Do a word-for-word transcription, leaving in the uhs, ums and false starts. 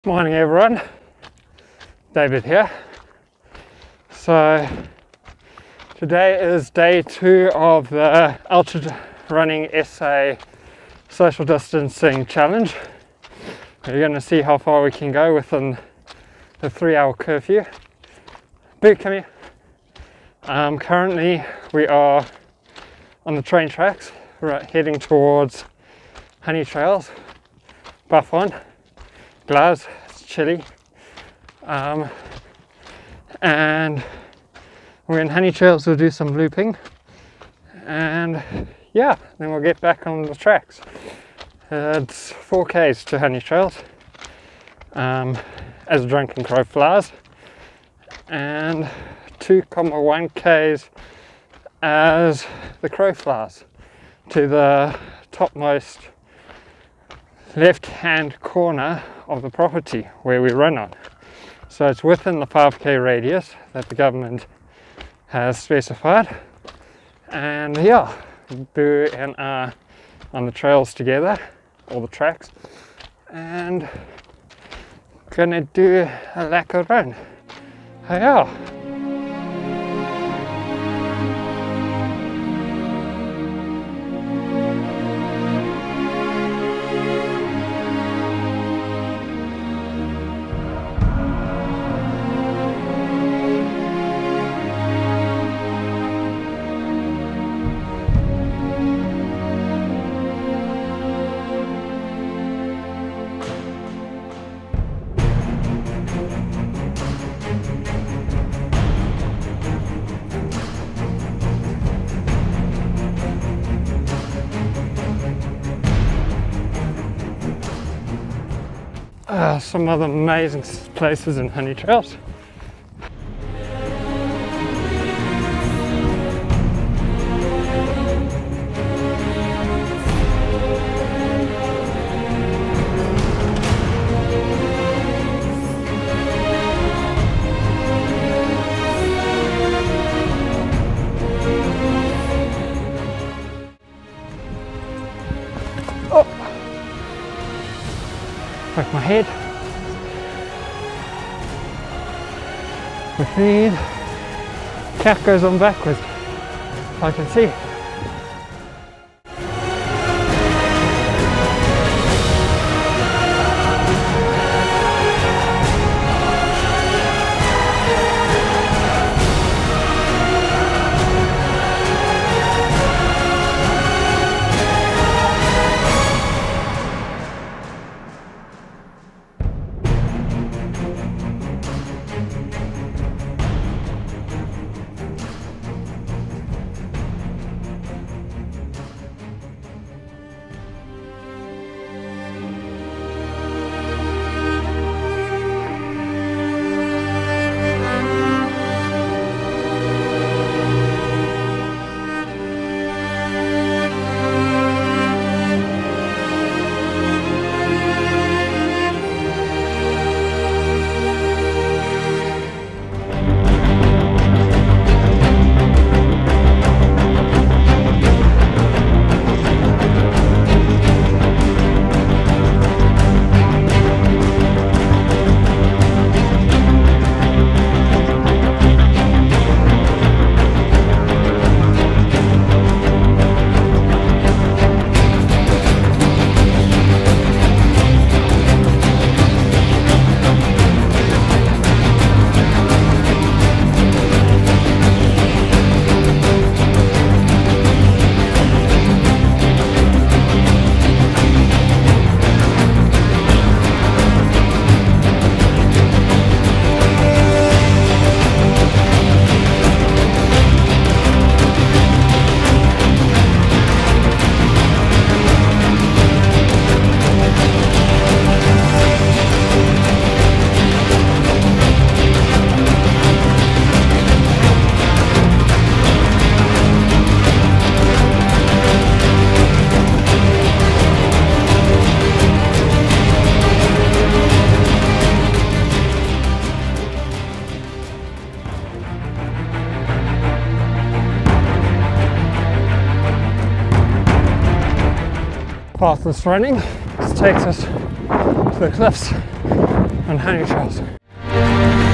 Morning everyone, David here. So today is day two of the UltraRunning S A Social Distancing Challenge. We're going to see how far we can go within the three hour curfew. Boo, come here. Um, currently we are on the train tracks, right, heading towards Honey Trails. Buff on. Gloves, it's chilly, um, and we're in Honey Trails. We'll do some looping, and yeah, then we'll get back on the tracks. Uh, it's four Ks to Honey Trails, um, as Drunken Crow flies, and two point one Ks as the crow flies to the topmost left hand corner of the property where we run on. So it's within the five K radius that the government has specified, and yeah, Boo and I on the trails together, all the tracks, and gonna do a lacquer run. Yeah. Uh, some other amazing places in Honey Trails. Oh! Break my head. With me, cat goes on backwards, I can see. Pathless running. This takes us to the cliffs on honey trails.